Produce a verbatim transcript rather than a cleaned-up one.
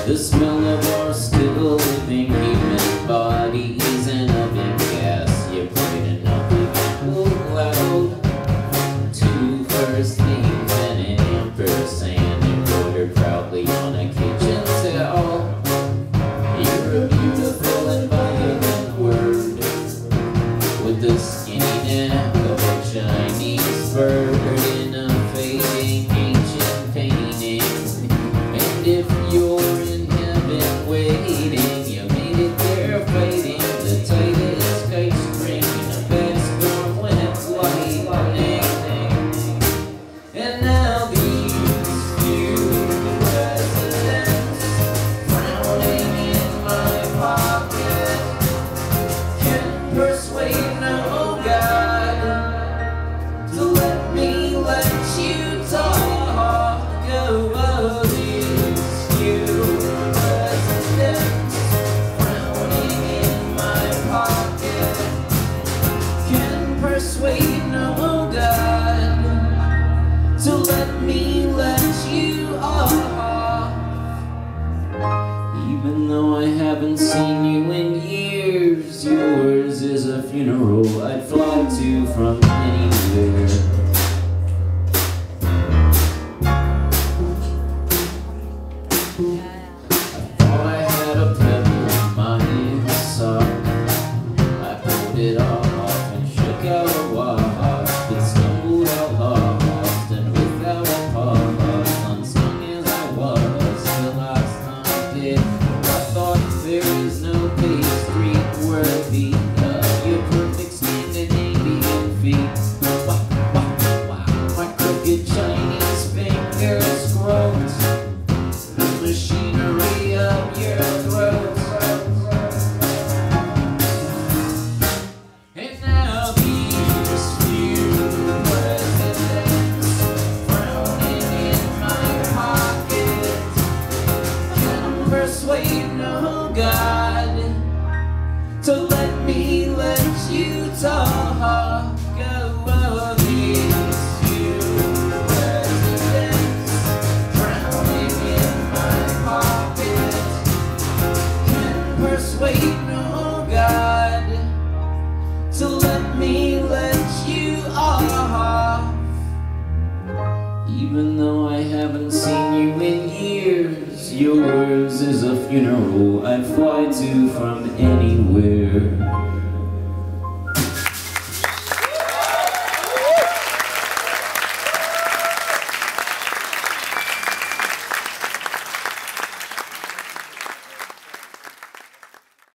The smell of our still living human bodies and oven gas. You played enough again loud. Two first names and an ampersand embroidered proudly on a kitchen towel. You're a beautiful and violent word with the skinny neck of a Chinese bird in a fading ancient painting. And if you're in heaven waiting, you made it there fighting the tightest kite string in a bad storm when it's lightning. And now these few residents frowning in my pocket can persuade no God to let me let you talk. Oh, oh, these few residents frowning in my pocket can persuade no God to let me let you off. Even though I haven't seen you in years, yours is a funeral I'd fly to from anywhere. I thought I had a pebble in my sock. I pulled it off and shook out a wasp. It stumbled out lost and without a pause, unsung as I was the last time I did. I thought there is no pastry worthy of your perfect Scandinavian feet. Wow, wow, wow, my crooked Chinese fingers groped the machinery of your throat. And now these few residents frowning in my pocket can persuade no God to let me let you talk. Oh, these few residents frowning in my pocket can persuade no God to let me let you off. Even though I haven't seen you in years, yours is a funeral I'd fly to from anywhere.